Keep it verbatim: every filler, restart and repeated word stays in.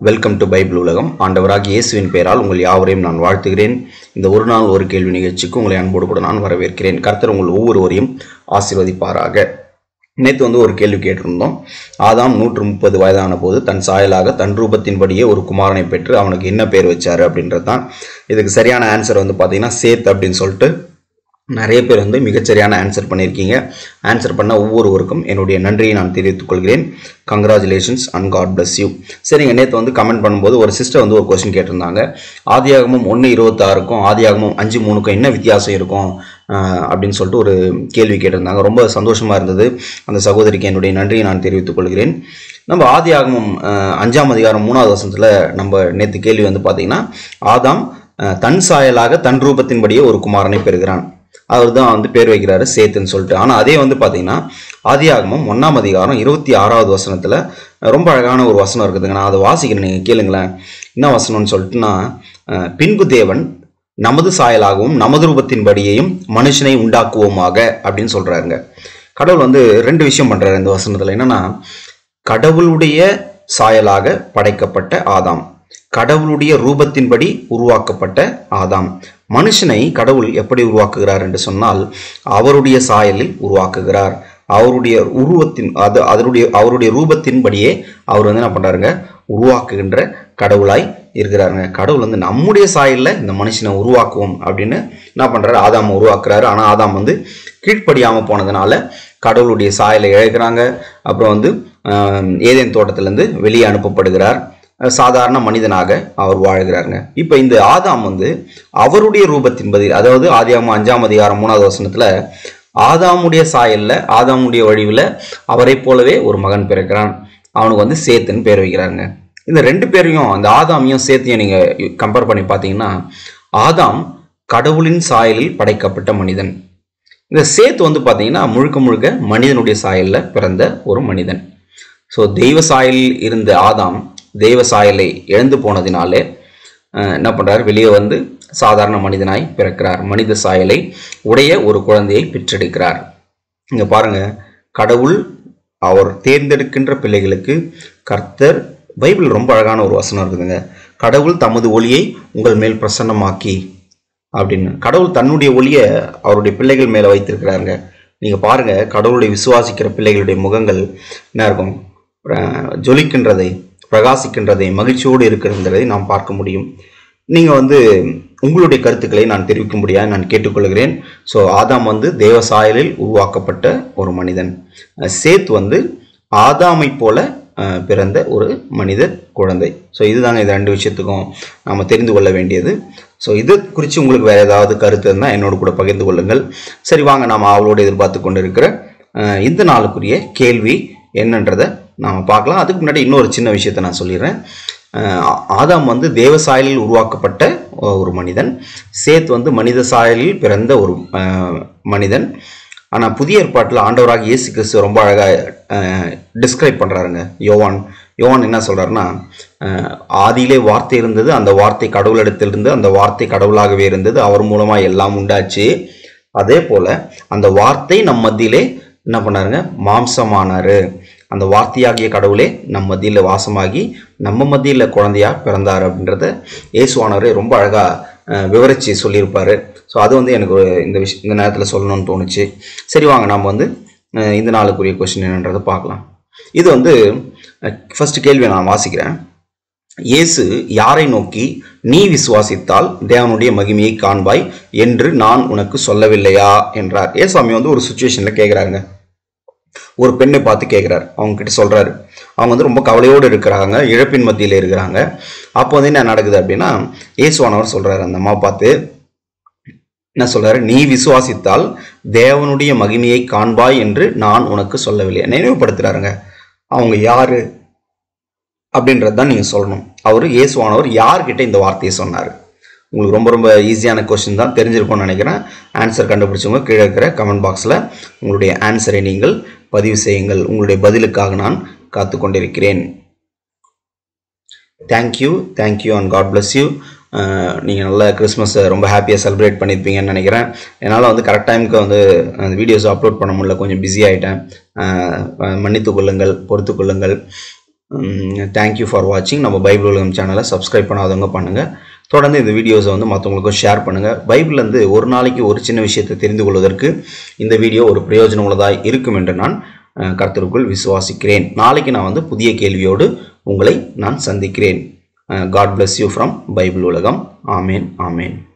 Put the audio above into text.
Welcome to Bible உலகம். ஆண்டவராகிய இயேசுவின் பெயரால் உங்கள் யாவரையும் நான் வாழ்த்துகிறேன். இந்த ஒரு நாள் ஒரு கேள்வி நிகழ்ச்சிக்கு உங்களை அன்போடு கூட நான் வரவேற்கிறேன். கர்த்தர் உங்கள் ஒவ்வொருவரையும் ஆசீர்வதிப்பாராக. நேற்று வந்து ஒரு கேள்வி கேட்டிருந்தோம். ஆதாம் நூற்று முப்பது வயதான போது தன் சாயலாக தன் ரூபத்தின்படியே ஒரு குமாரனை பெற்று அவனுக்கு என்ன பேர் வச்சாரு அப்படின்றது தான். இதுக்கு சரியான ஆன்சர் வந்து பார்த்தீங்கன்னா சேத் அப்படின்னு சொல்லிட்டு நிறைய பேர் வந்து மிகச்சரியான ஆன்சர் பண்ணியிருக்கீங்க. ஆன்சர் பண்ண ஒவ்வொருவருக்கும் என்னுடைய நன்றியை நான் தெரிவித்துக் கொள்கிறேன். Congratulations and God bless you. சரிங்க, நேற்று வந்து கமெண்ட் பண்ணும்போது ஒரு சிஸ்டர் வந்து ஒரு கொஸ்டின் கேட்டிருந்தாங்க. ஆதியாகமும் ஒன்று இருபத்தாறுக்கும் ஆதியாகமும் அஞ்சு மூணுக்கும் என்ன வித்தியாசம் இருக்கும் அப்படின்னு சொல்லிட்டு ஒரு கேள்வி கேட்டிருந்தாங்க. ரொம்ப சந்தோஷமாக இருந்தது. அந்த சகோதரிக்கு என்னுடைய நன்றியை நான் தெரிவித்துக் கொள்கிறேன். நம்ம ஆதியாகமும் அஞ்சாம் அதிகாரம் மூணாவது வசனத்தில் நம்ம நேற்று கேள்வி வந்து பார்த்தீங்கன்னா, ஆதாம் தன் சாயலாக தன் ரூபத்தின்படியே ஒரு குமாரனை பெறுகிறான். அவர் தான் வந்து பேர் வைக்கிறாரு சேத்துன்னு சொல்லிட்டு. ஆனால் அதே வந்து பார்த்தீங்கன்னா ஆதியாகமம் ஒன்றாம் அதிகாரம் இருபத்தி ஆறாவது வசனத்தில் ரொம்ப அழகான ஒரு வசனம் இருக்குதுங்க. நான் அதை வாசிக்கிறேன், நீங்கள் கேளுங்களேன். என்ன வசனம்னு சொல்லிட்டுனா, பின்பு தேவன் நமது சாயலாகவும் நமது ரூபத்தின்படியையும் மனுஷனை உண்டாக்குவோமாக அப்படின்னு சொல்கிறாருங்க. கடவுள் வந்து ரெண்டு விஷயம் பண்ணுறாரு இந்த வசனத்தில். என்னன்னா, கடவுளுடைய சாயலாக படைக்கப்பட்ட ஆதாம், கடவுளுடைய ரூபத்தின்படி உருவாக்கப்பட்ட ஆதாம். மனுஷனை கடவுள் எப்படி உருவாக்குகிறார் என்று சொன்னால், அவருடைய சாயலில் உருவாக்குகிறார். அவருடைய உருவத்தின் அது அதனுடைய அவருடைய ரூபத்தின்படியே அவர் வந்து என்ன பண்றாருங்க, உருவாக்குகின்ற கடவுளாய் இருக்கிறாருங்க. கடவுள் வந்து நம்முடைய சாயலில் இந்த மனுஷனை உருவாக்குவோம் அப்படின்னு என்ன பண்றாரு, ஆதாம் உருவாக்குறாரு. ஆனால் ஆதாம் வந்து கீழ்ப்படியாம போனதுனால கடவுளுடைய சாயலை இழக்கிறாங்க. அப்புறம் வந்து ஏதேன் தோட்டத்திலிருந்து வெளியே அனுப்பப்படுகிறார். சாதாரண மனிதனாக அவர் வாழ்கிறாருங்க. இப்போ இந்த ஆதாம் வந்து அவருடைய ரூபத்தின்படி, அதாவது ஆதியாகமம் அஞ்சாம் அதிகாரம் மூணாவது வசனத்துல ஆதாமுடைய சாயல்ல ஆதாமுடைய வடிவில் அவரை போலவே ஒரு மகன் பிறக்கிறான். அவனுக்கு வந்து சேத்துன்னு பேர் வைக்கிறாருங்க. இந்த ரெண்டு பேரையும், அந்த ஆதாமையும் சேத்தையும் நீங்க கம்பேர் பண்ணி பார்த்தீங்கன்னா, ஆதாம் கடவுளின் சாயலில் படைக்கப்பட்ட மனிதன். இந்த சேத்து வந்து பார்த்தீங்கன்னா முழுக்க முழுக்க மனிதனுடைய சாயல்ல பிறந்த ஒரு மனிதன். ஸோ தெய்வ சாயலில் இருந்த ஆதாம் தெய்வ சாயலை இழந்து போனதினாலே என்ன பண்றார், வெளியே வந்து சாதாரண மனிதனாய் பிறக்கிறார். மனித சாயலை உடைய ஒரு குழந்தையை பெற்றெடுக்கிறார். இங்க பாருங்க, கடவுள் அவர் தேர்ந்தெடுக்கின்ற பிள்ளைகளுக்கு கர்த்தர், பைபிள் ரொம்ப அழகான ஒரு வசனம் இருக்குதுங்க. கடவுள் தமது ஒளியை உங்கள் மேல் பிரசன்னமாக்கி அப்படின்னு. கடவுள் தன்னுடைய ஒளியை அவருடைய பிள்ளைகள் மேல வைத்திருக்கிறாருங்க. நீங்க பாருங்க, கடவுளுடைய விசுவாசிக்கிற பிள்ளைகளுடைய முகங்கள் என்ன இருக்கும், ஜொலிக்கின்றதை, பிரகாசிக்கின்றதை, மகிழ்ச்சியோடு இருக்கிறதை நாம் பார்க்க முடியும். நீங்க வந்து உங்களுடைய கருத்துக்களை நான் தெரிவிக்கும்படியாக நான் கேட்டுக்கொள்கிறேன். ஸோ ஆதாம் வந்து தேவ சாயலில் உருவாக்கப்பட்ட ஒரு மனிதன். சேத் வந்து ஆதாமை போல பிறந்த ஒரு மனித குழந்தை. ஸோ இதுதாங்க இது ரெண்டு விஷயத்துக்கும் நாம் தெரிந்து கொள்ள வேண்டியது. ஸோ இது குறித்து உங்களுக்கு வேற ஏதாவது கருத்து இருந்தால் என்னோடு கூட பகிர்ந்து கொள்ளுங்கள். சரி, வாங்க நாம் அவளோடு எதிர்பார்த்து கொண்டு இருக்கிற இந்த நாளுக்குரிய கேள்வி என்னன்றதை நாம் பார்க்கலாம். அதுக்கு முன்னாடி இன்னொரு சின்ன விஷயத்தை நான் சொல்லிடுறேன். ஆதாம் வந்து தேவ சாயலில் உருவாக்கப்பட்ட ஒரு மனிதன். சேத் வந்து மனித சாயலில் பிறந்த ஒரு மனிதன். ஆனால் புதிய ஏற்பாட்டில் ஆண்டவராக இயேசு கிறிஸ்து ரொம்ப அழகாக டிஸ்கிரைப் பண்ணுறாருங்க. யோவான் யோவான் என்ன சொல்கிறாருன்னா, ஆதியிலே வார்த்தை இருந்தது, அந்த வார்த்தை கடவுளிடத்திலிருந்து, அந்த வார்த்தை கடவுளாகவே இருந்தது, அவர் மூலமாக எல்லாம் உண்டாச்சு. அதே போல் அந்த வார்த்தை நம் மத்தியிலே என்ன பண்ணாருங்க, மாம்சமானாரு. அந்த வார்த்தையாகிய கடவுளே நம் மத்தியில் வாசமாகி நம்ம மத்தியில் குழந்தையா பிறந்தார் அப்படின்றத இயேசுவானவரே ரொம்ப அழகாக விவரித்து சொல்லியிருப்பாரு. ஸோ அது வந்து எனக்கு இந்த விஷயம் இந்த நேரத்தில் சொல்லணும்னு தோணுச்சு. சரி, வாங்க நாம் வந்து இந்த நாளுக்குரிய கொஸ்டின் என்னன்றதை பார்க்கலாம். இது வந்து ஃபர்ஸ்ட் கேள்வியை நான் வாசிக்கிறேன். இயேசு யாரை நோக்கி, நீ விசுவாசித்தால் தேவனுடைய மகிமையை காண்பாய் என்று நான் உனக்கு சொல்லவில்லையா என்றார். ஏசாமி வந்து ஒரு சுச்சுவேஷனில் கேட்குறாருங்க. ஒரு பெண்ணை பார்த்து கேட்குறாரு. அவங்க கிட்ட சொல்றாரு, அவங்க வந்து ரொம்ப கவலையோடு இருக்கிறாங்க, இழப்பின் மத்தியில் இருக்கிறாங்க. அப்போ வந்து என்ன நடக்குது அப்படின்னா, இயேசுவானவர் சொல்றாரு அந்த அம்மா பார்த்து, என்ன சொல்றாரு, நீ விசுவாசித்தால் தேவனுடைய மகிமையை காண்பாய் என்று நான் உனக்கு சொல்லவில்லை. நினைவுபடுத்துறாருங்க அவங்க யாரு அப்படின்றது தான் நீங்க சொல்லணும். அவரு இயேசுவானவர் யார்கிட்ட இந்த வார்த்தையை சொன்னார்? உங்களுக்கு ரொம்ப ரொம்ப ஈஸியான கொஸ்டின் தான், தெரிஞ்சிருக்கும்னு நினைக்கிறேன். ஆன்சர் கண்டுபிடிச்சவங்க கீழே இருக்கிற கமெண்ட் பாக்ஸில் உங்களுடைய ஆன்சரை நீங்கள் பதிவு செய்யுங்கள். உங்களுடைய பதிலுக்காக நான் காத்து கொண்டிருக்கிறேன். Thank you thank you and God bless you. நீங்கள் நல்லா கிறிஸ்மஸை ரொம்ப ஹாப்பியாக செலிப்ரேட் பண்ணியிருப்பீங்கன்னு நினைக்கிறேன். என்னால் வந்து கரெக்ட் டைமுக்கு வந்து அந்த வீடியோஸ் அப்லோட் பண்ண முடியல, கொஞ்சம் பிஸி ஆகிட்டேன். மன்னித்து கொள்ளுங்கள், பொறுத்து கொள்ளுங்கள். தேங்க்யூ ஃபார் வாட்சிங். நம்ம பைபிள் உலகம் சேனலை சப்ஸ்கிரைப் பண்ணாதவங்க பண்ணுங்கள். தொடர்ந்து இந்த வீடியோஸை வந்து மற்றவங்களுக்கும் ஷேர் பண்ணுங்கள். பைபிள்லேருந்து ஒரு நாளைக்கு ஒரு சின்ன விஷயத்தை தெரிந்து கொள்வதற்கு இந்த வீடியோ ஒரு பிரயோஜனம் உள்ளதாக இருக்கும் என்று நான் கர்த்தருக்குள் விசுவாசிக்கிறேன். நாளைக்கு நான் வந்து புதிய கேள்வியோடு உங்களை நான் சந்திக்கிறேன். God bless you from Bible உலகம். ஆமேன், ஆமேன்.